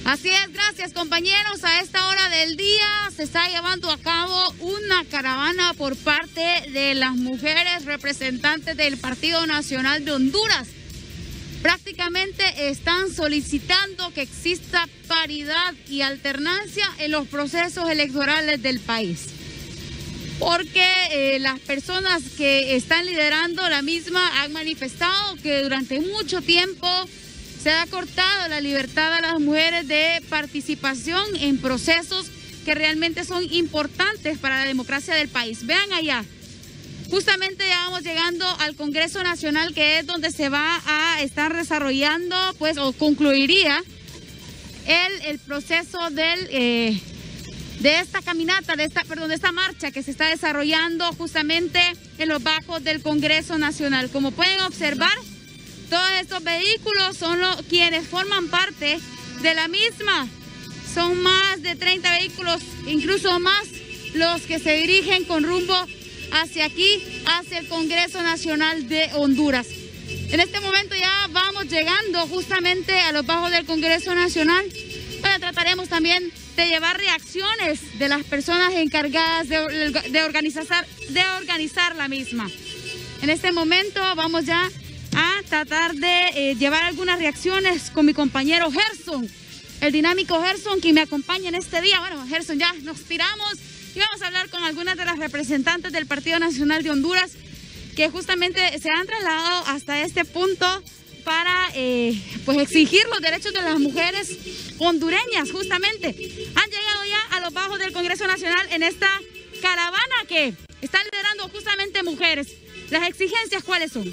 Así es, gracias compañeros. A esta hora del día se está llevando a cabo una caravana por parte de las mujeres representantes del Partido Nacional de Honduras. Prácticamente están solicitando que exista paridad y alternancia en los procesos electorales del país. Porque las personas que están liderando la misma han manifestado que durante mucho tiempo se ha cortado la libertad a las mujeres de participación en procesos que realmente son importantes para la democracia del país. Vean allá, justamente ya vamos llegando al Congreso Nacional, que es donde se va a estar desarrollando, pues, o concluiría el proceso de esta caminata, de esta marcha que se está desarrollando justamente en los bajos del Congreso Nacional. Como pueden observar, todos estos vehículos son quienes forman parte de la misma. Son más de 30 vehículos, incluso más, los que se dirigen con rumbo hacia aquí, hacia el Congreso Nacional de Honduras. En este momento ya vamos llegando justamente a los bajos del Congreso Nacional, donde trataremos también de llevar reacciones de las personas encargadas de organizar la misma. En este momento vamos ya a tratar de llevar algunas reacciones con mi compañero Gerson, el dinámico Gerson, quien me acompaña en este día. Bueno, Gerson, ya nos tiramos y vamos a hablar con algunas de las representantes del Partido Nacional de Honduras que justamente se han trasladado hasta este punto para pues exigir los derechos de las mujeres hondureñas. Justamente han llegado ya a los bajos del Congreso Nacional en esta caravana que están liderando justamente mujeres. ¿Las exigencias cuáles son?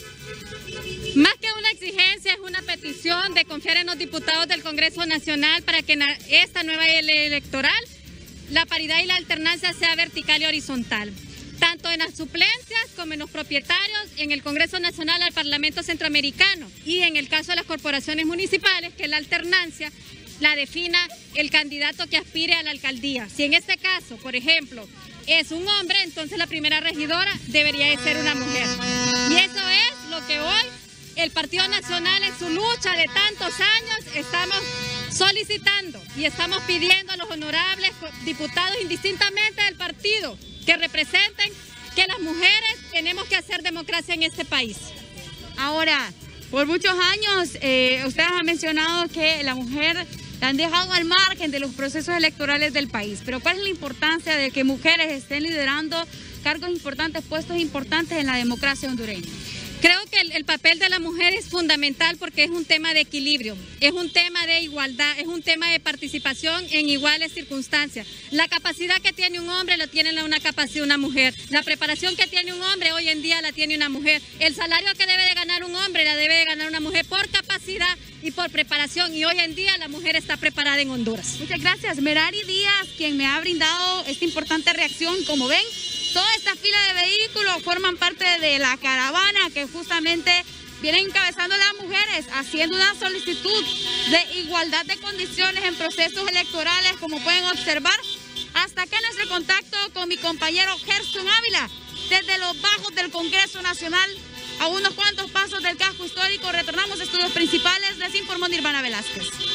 Más que una exigencia, es una petición de confiar en los diputados del Congreso Nacional para que en esta nueva ley electoral la paridad y la alternancia sea vertical y horizontal, tanto en las suplencias como en los propietarios, en el Congreso Nacional al Parlamento Centroamericano, y en el caso de las corporaciones municipales, que la alternancia la defina el candidato que aspire a la alcaldía. Si en este caso, por ejemplo, es un hombre, entonces la primera regidora debería de ser una mujer. Y eso es lo que hoy el Partido Nacional, en su lucha de tantos años, estamos solicitando y estamos pidiendo a los honorables diputados, indistintamente del partido, que representen que las mujeres tenemos que hacer democracia en este país. Ahora, por muchos años ustedes han mencionado que la mujer la han dejado al margen de los procesos electorales del país, pero ¿cuál es la importancia de que mujeres estén liderando cargos importantes, puestos importantes en la democracia hondureña? Creo que el papel de la mujer es fundamental porque es un tema de equilibrio, es un tema de igualdad, es un tema de participación en iguales circunstancias. La capacidad que tiene un hombre la tiene una mujer. La preparación que tiene un hombre hoy en día la tiene una mujer. El salario que debe de ganar un hombre la debe de ganar una mujer por capacidad y por preparación. Y hoy en día la mujer está preparada en Honduras. Muchas gracias. Merari Díaz, quien me ha brindado esta importante reacción. Como ven, toda esta fila de vehículos forman parte de la caravana que justamente vienen encabezando las mujeres, haciendo una solicitud de igualdad de condiciones en procesos electorales, como pueden observar. Hasta acá nuestro contacto con mi compañero Gerson Ávila, desde los bajos del Congreso Nacional, a unos cuantos pasos del casco histórico. Retornamos a estudios principales, les informó Nirvana Velázquez.